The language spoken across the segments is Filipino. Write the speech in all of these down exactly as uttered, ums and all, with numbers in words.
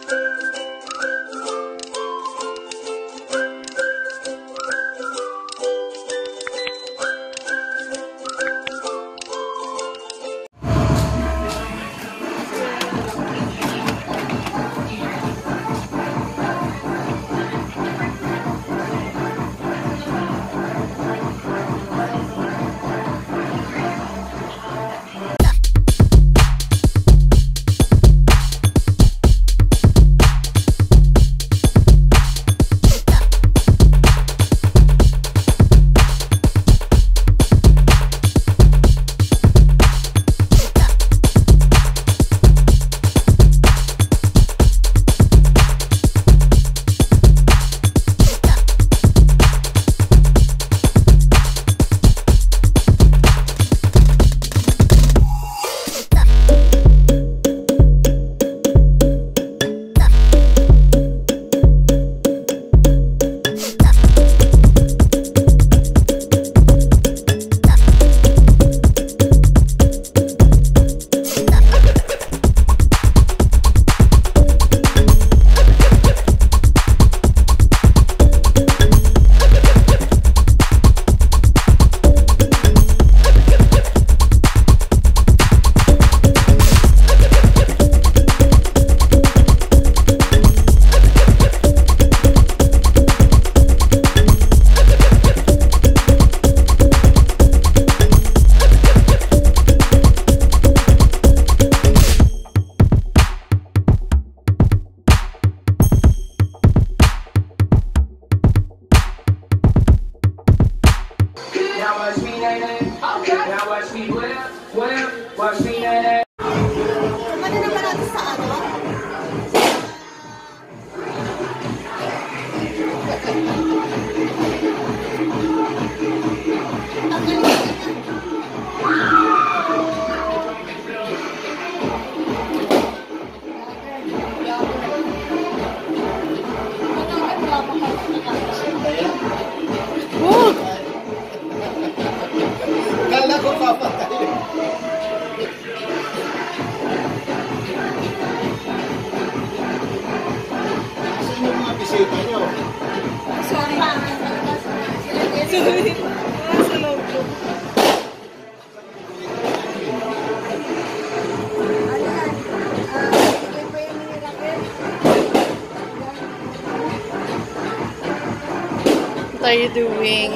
What are you doing?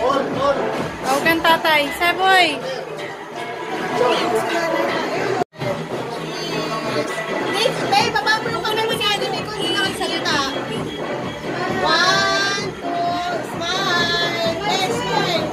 Tawag kang tatay. Seboy! Next, babe, bababulong ka naman si Ate May kung hindi na magsalita. One, two, smile. Next, smile.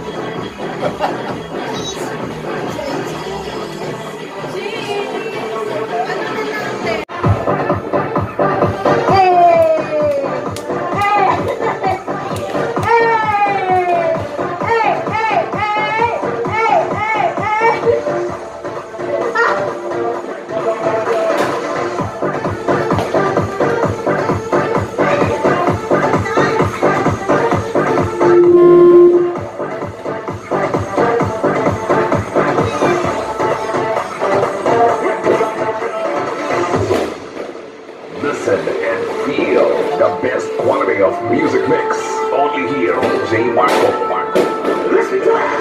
Listen and feel the best quality of music mix only here on J Marco. Listen to it.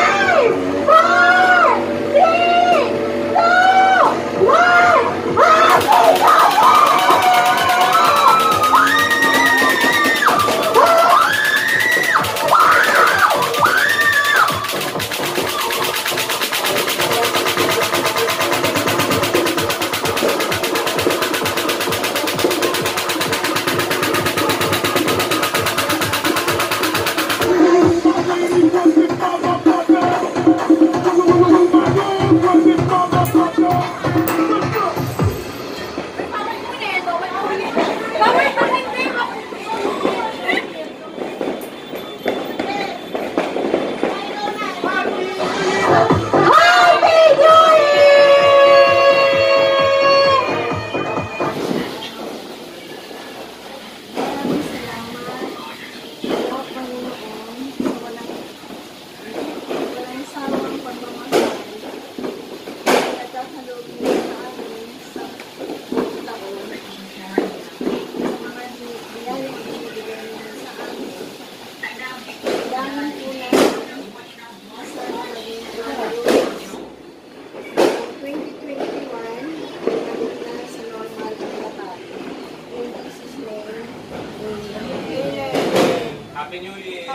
Five, four, three, two, one. Happy New Year!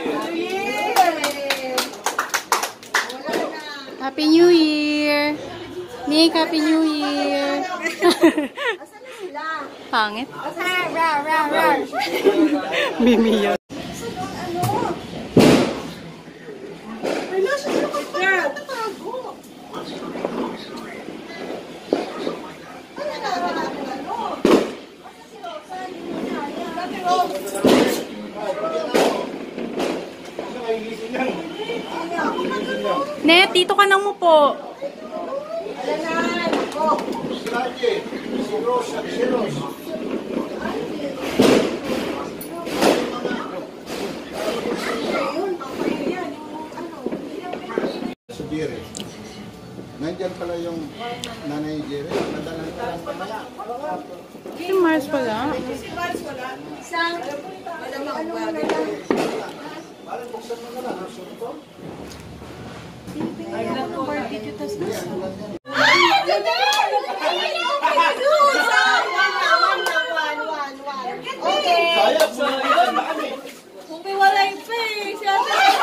Happy New Year! Nick, Happy New Year! Asan na sila? Pangit. Asan? Ra, ra, ra. Mimi yun. Asan doon, ano? Wala siya sila kung paano natago. Ano na, wala ko ano? Asan si Roxanne? Dati Rox. Net, dito ka na mo po. Jerry. Nandiyan pala yung nanay Jerry. Nadalan ka lang pamaya. Si Mars pala. Isang, alam mo, ano na lang. Parang buksan mo na lang. Ay, naku, barbecue tas na. Okay. Sayang mo na yan. Bakit? Kung may walay pa eh. Siya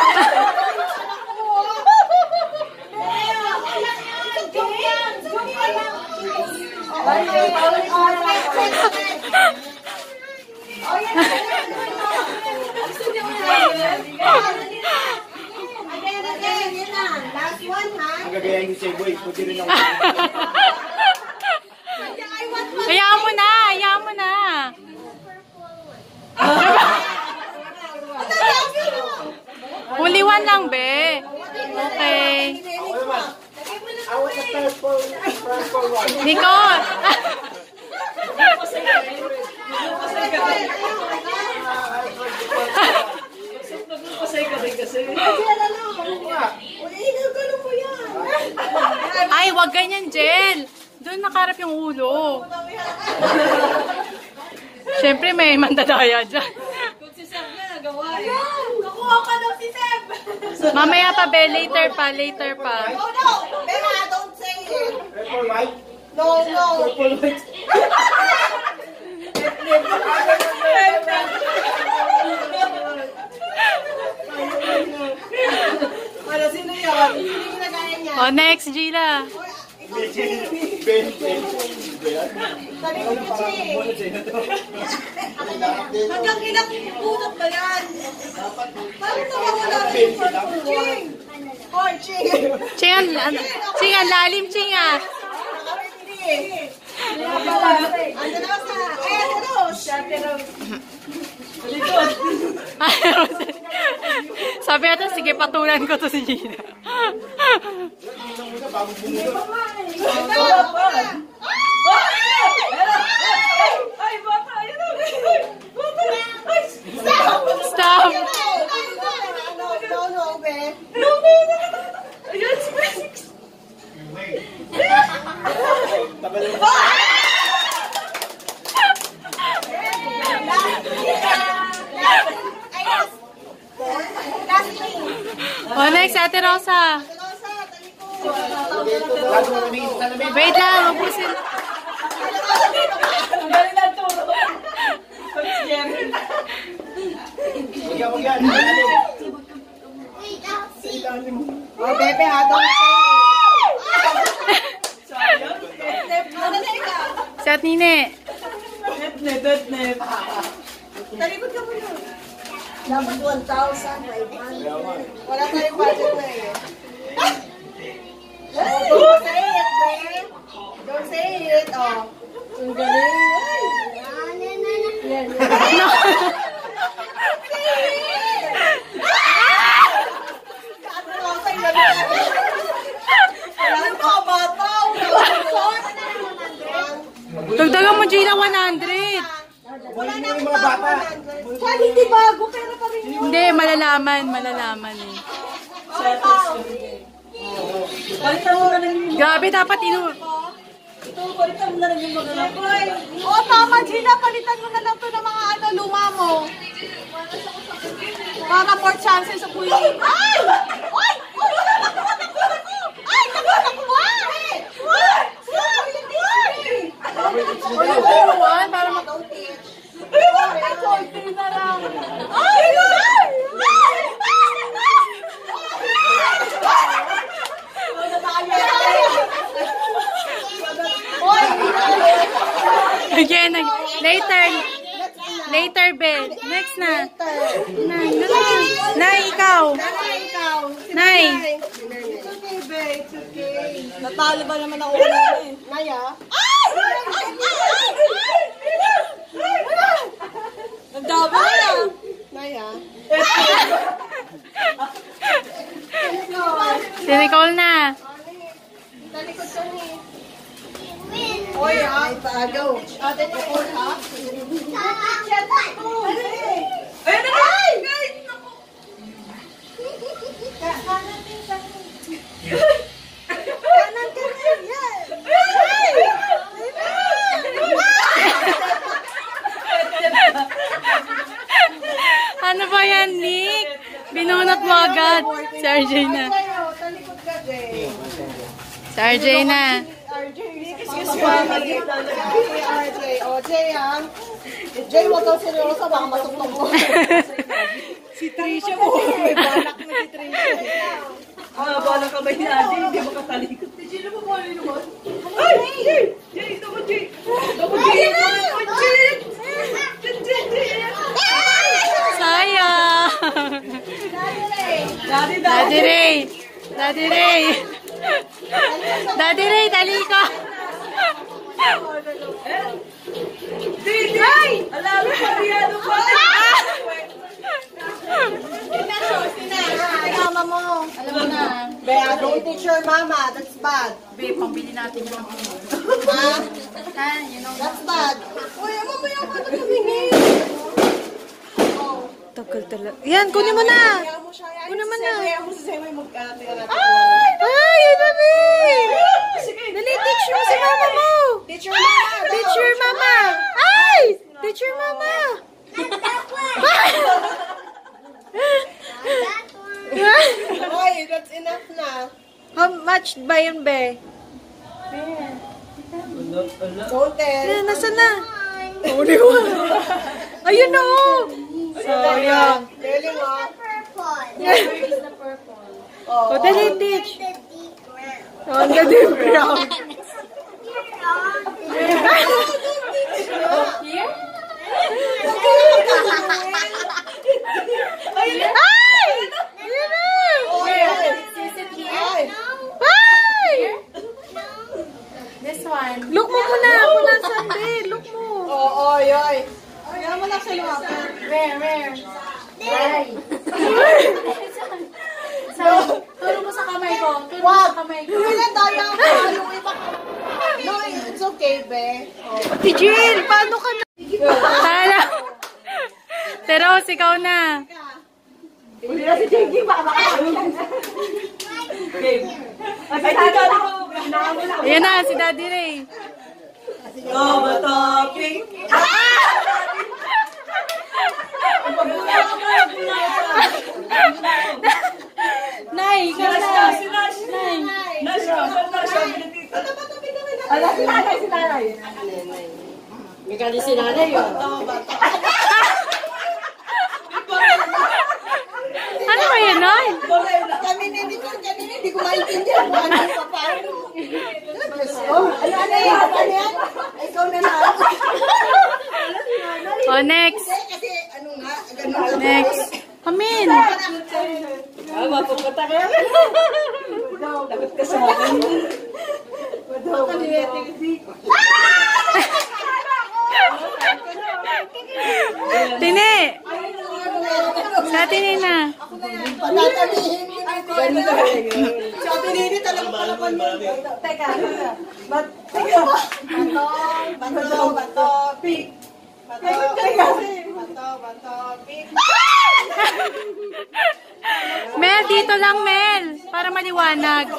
last one, ha? Ang gagayahin ni Seboy. Pwede rin ako. Hayaan mo na, hayaan mo na. Only one lang, be. Okay. Awat na purple. Purple one. Nicole! Ay, wag ganyan, Jel. Doon nakarap yung ulo. Siyempre, may mandadaya dyan. Kung si Seb na nagawa eh. Kukuha pa daw si Seb. Mamaya pa, be. Later pa, later pa. No, no. Bella, don't say it. Purple white. No, no. Purple white. Para sino yun? Hindi ginagaya niya. Oh, next, Gila. Ben, Ben. Sabi ko Chi. Hanggang ilang punot ba yan? Paano nawawala rin yung purple Ching? Oh, Ching. Ching, ano? Ching, ang lalim, Ching, ah. Hindi. Ano na sa... Ay, ano Rose? Sabi natin, sige, patulan ko to si Gina. Stop! No, no, be. Oh, next, Ate Rosa. Wait lang, ubusin. Oh, Bebe, ha? Don't say it. Si At Nine. Talikod ka muna. Dapat one thousand five hundred. Wala tayong budget na eh. Don't say it, babe. Don't say it. Oh. Ang galing. Yan, yan. No. Dagdagan mo, Gina, one hundred. Wala na akong bago. Kaya hindi bago, pero pa rin yun. Hindi, malalaman, malalaman eh. Palitan mo na lang yung Grabe, dapat inu... ito, palitan mo na lang yung mga lakoy. Oo, tama, Gina, palitan mo na lang ito ng mga ano, luma mo. Para more chances of winning. Ay! Ay! Ay! Ay! Nakakuha! Ay! Ayun, para mak... Ay! Ay! Next na. Nay, Nay. Nay, ikaw. Nay. Natalo ba naman ako eh? Naya? Ay! Nagdaba na! Naya? Si Nicole na. Talikod ka ni. Oy, ha? Tagaw. Ate, Nicole, ha? Ay, ay! Kanan ka na yan! Ano ba yan, Nick? Binunot mo agad. Si R J na. Talikod ka, Jay. Si R J na. R J, excuse me. R J, o Jay, ha? Jay, huwag kang seryoso, baka matuktong mo. Si Trisha mo. May balak mo si Trisha. Ah, balak ka ba yun, Jay? Hindi mo katalikod. Jay, ano ba mo ano naman? Ay, Jay! Jay, ito mo, Jay! Ito mo, Jay! Ito mo, Jay! Jay, Jay! Sayang! Daddy, Daddy Ray! Daddy Ray! Daddy Ray, dali ka! Jay! Alam mo, Mariano pa! Mama mo. Alam mo na. Be, don't teach your mama. That's bad. Be, pambili natin yung Ha? ha, you know. That's bad. Uy, mamaya ka na tumingin. Tagal talaga. Yan, kunin mo na. Kunin mo na. Kaya mo si Semay magkate. Ay! Ay, yun na, be! Sige. Dali, teach mo si mama mo. Teach your mama. Teach your mama. Ay! Teach your mama. Uy, that's enough na. How much ba yun, be? Don't tell. Eh, nasa na? Uli mo. Ayun na, oh. Sayang. Telling mo. Oh, dali, teach. On the deep ground. Ay! Ayun na! Ay. Ay! This one. Look mo muna. Ako nasan, be. Look mo. Oo, oy, oy. Kaya mo lang siya lumapit. Where, where? Where? So, turo mo sa kamay ko. Turo mo sa kamay ko. Wala, daya ako. Yung iba ko. No, it's okay, be. Ate Jill, paano ka na? Hala. Pero, ikaw na. Hindi na si J G, baka Ay, dito na ako. Ayan na, si Daddy Ray. Go, topic. Nay, ikaw na. Nay. Ala, si nanay, si nanay. May kali si nanay yun. Ano ba yun, Nay? Kami hindi ko, kami hindi ko maintindihan. Ano yung paparo? Oh, ano, ano yan? Ano yan? Ikaw na na. Oh, next. Kasi, ano nga, ganun. Next. Amin. Ah, mapupata ka yan. Dapat ka sa akin. Tine. Sa tine na. Patatalihin mo na ito. Sa pinili talaga pala pa niya. Teka, bat, teka. Bato, bato, bato, pik. Bato, bato, bato, pik. Mel, dito lang, Mel. Para maliwanag.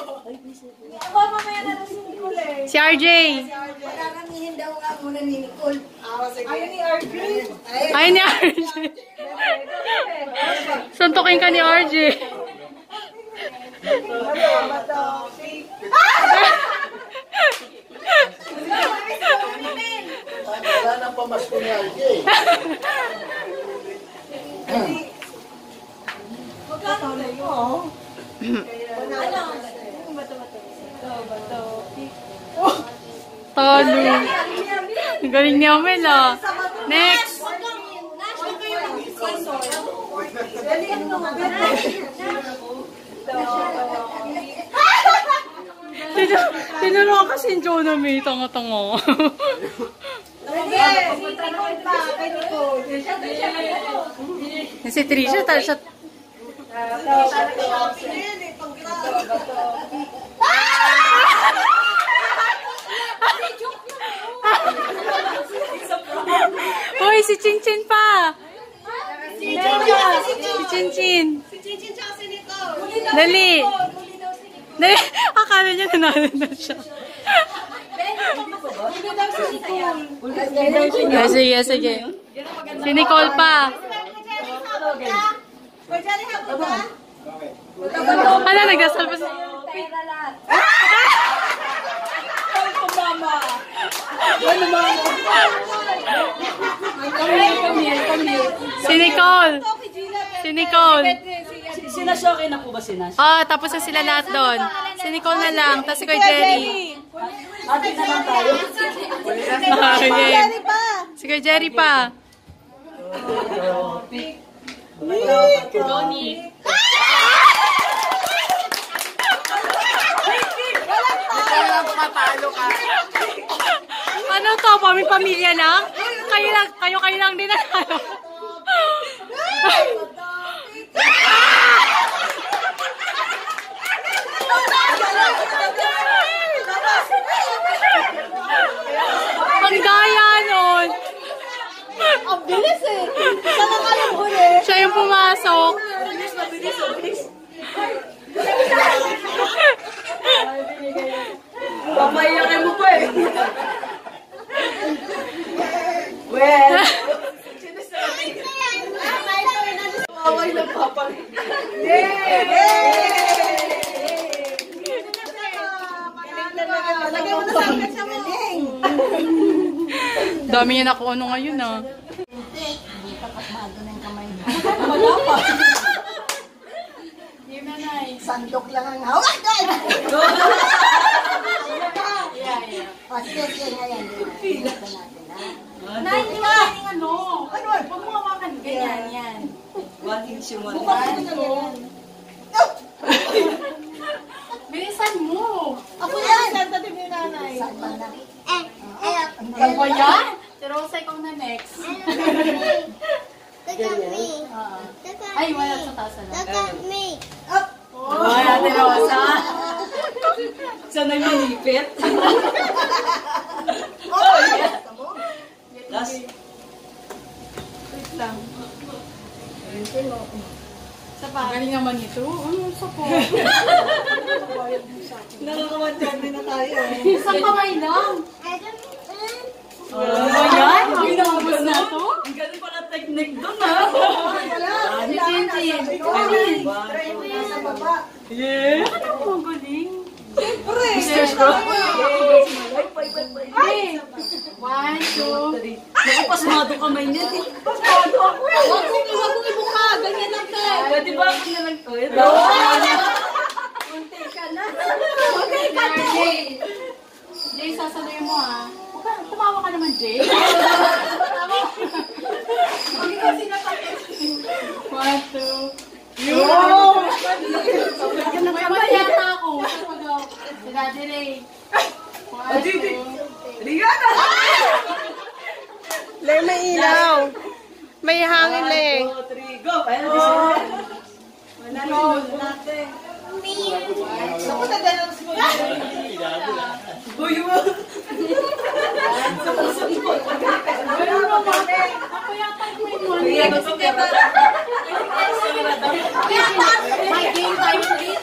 Si R J. Paramihin daw nga muna ni Nicole. Ayaw ni R J. Ay, ni R J. Suntukin ka ni R J. Bato, bato, pik. Wala nang pamasko ni R J. Magkatulay mo. Talo. Ang galing ni Amel, ah. Next. Tinuruan kasi yung Jonah May, tanga-tanga. Si Trisha, tayo siya. Hoy, si Chinchin pa! Si Chinchin! Si Chinchin tsaka si Nicole! Dali! Dali! Akala niya nanalo na siya. Sige, sige. Si Nicole pa. Ano, nagdasal pa siya? Si Nicole. Si Nicole. Sinasyoke na po ba si Nash? Ah, tapos na sila lahat doon. Si Nicole na lang, tapos si Kuya Jerry. Ate na lang tayo. Okay. Si Kuya Jerry pa. Johnny. Ano to? Pamilya lang? Kayo lang, kayo kayo lang din nanalo. Ang gaya nun. Ang bilis eh. Sana kayo huli. Siya yung pumasok. Pamayakin mo pa eh. Well. Away ng papa. Yay! Lagay mo na sa akin sa galing. Dami niya nakuha ano ngayon ah. Sandok lang ang hawak. O, sige, sige, ngayon. Nay, hindi ka galing ano. Ano? Huwag mo hawakan. Ganyan, yan. One inch yung one. Bilisan mo. Ako yan. Santa din ni nanay. Eh, eh. Ano ba yan? Si Rosa, ikaw na next. Look at me. Ay, wala sa tasa na. Look at me. Ay, Ate Rosa. Sanay manipit. Last. Wait lang. Sa pa. Galing naman ito. Ano sa po? Nakakawantiyan din na tayo. Isang kamay lang. I don't Ano ba yan? Ay, naubos na to? Ang galing pala technique doon ha. Si Chinchin. Nasa baba. Yeah. Bakit ako magaling? Siyempre. Hey! One, two. Nakapasmado kamay niya. Pasado ako eh. Huwag kong huwag kong ibuka. Ganyan lang ka. Pwede ba ako na lang to? Munti ka na. Jay, Jay, sasaluhin mo ah. Huwag ka, tumawa ka naman, Jay. Hindi ko sinapakit. One, two. Yo! May mali yata ako. Si Daddy Ray. One, two. Rigana! Le, may ilaw. May hangin, Le. One, two, three, go! Ayan na siya. Roll. Ako na ganun mo. Uy, mo! Ako yata may money. Ayan, ito kaya ba? My game time, please.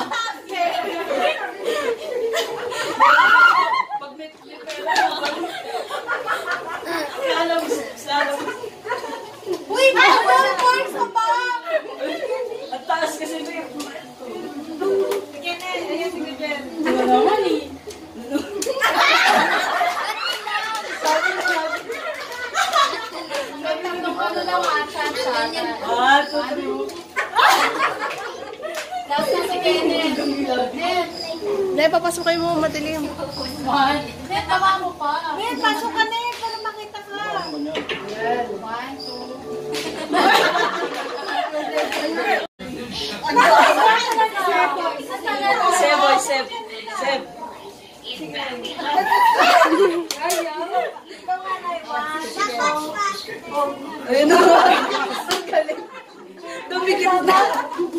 Pag may alam mo, alam mo. Uy, bawal points ka pa. At taas kasi may... Ano naman eh. Ano lang ah, chat-chat. One, two, three. Last na si Kenneth. Net. Le, papasok kayo mo madilim. One. Net, tawa mo pa. Le, pasok ka na para makita ka. One, two.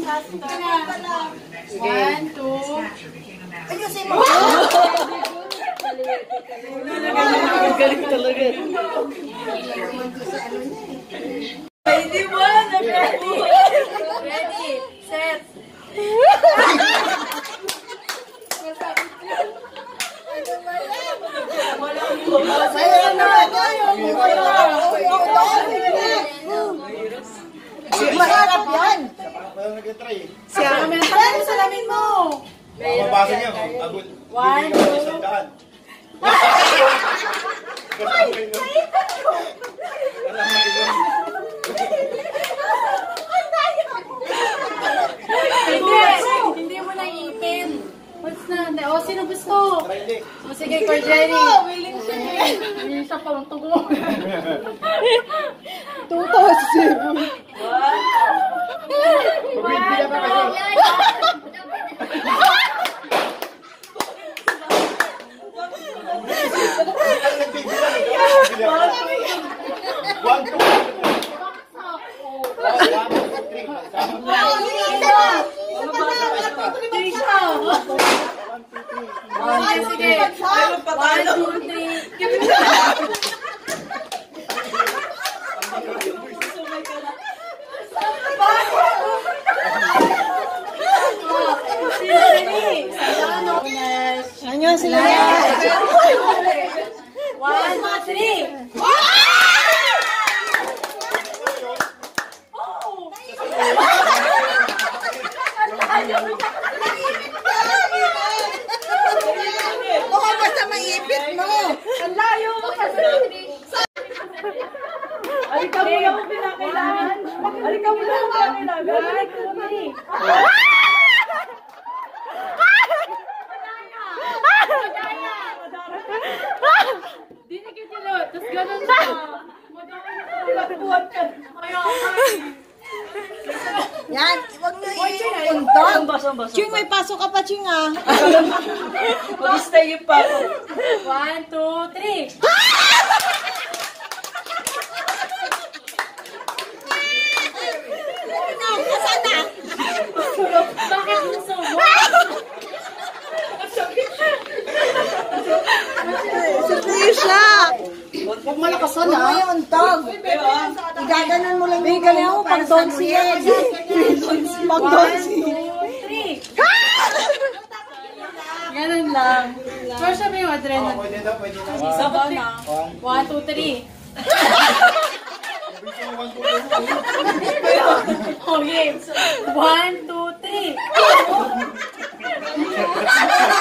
One, two. Ayusin mo. Galing talaga. Hindi mo na ready. Ready, set. Ayan na. Mahirap yan. Parang nag-try. Siya kami na tayo sa lamin mo. Mabasa niyo. Abot. One, Bigyan ng isang daan. Hindi, hindi mo na ipin. What's na? O, sino gusto? O, sige, Cordelli. Willing siya. Willing siya pa tugo. two thousand. One, two, Sige, one, two, three. Ano sila? One, two, three. Oo, basta maipit mo. Ang layo mo kasi. Alika mo lang kung pinakailangan. Alika mo lang kung pinakailangan. Di na kitilo. Tapos ganun siya. Pinagpuan ka. Yan, huwag nyo iuntog. Basa, basa. Ching, may pasok ka pa, Ching, ah. Mag-stay yung pa ako. One, two, three. Bakit gusto mo? Si Trisha. Huwag malakasan, ah. Huwag mo iuntog. Igaganon mo lang yung galing mo pag donsi yan. Pag donsi. Three. Ganun lang. Pero siya may yung adrenaline. pwede na, pwede na. Sabat na. One, two, three. Okay. One, two, three.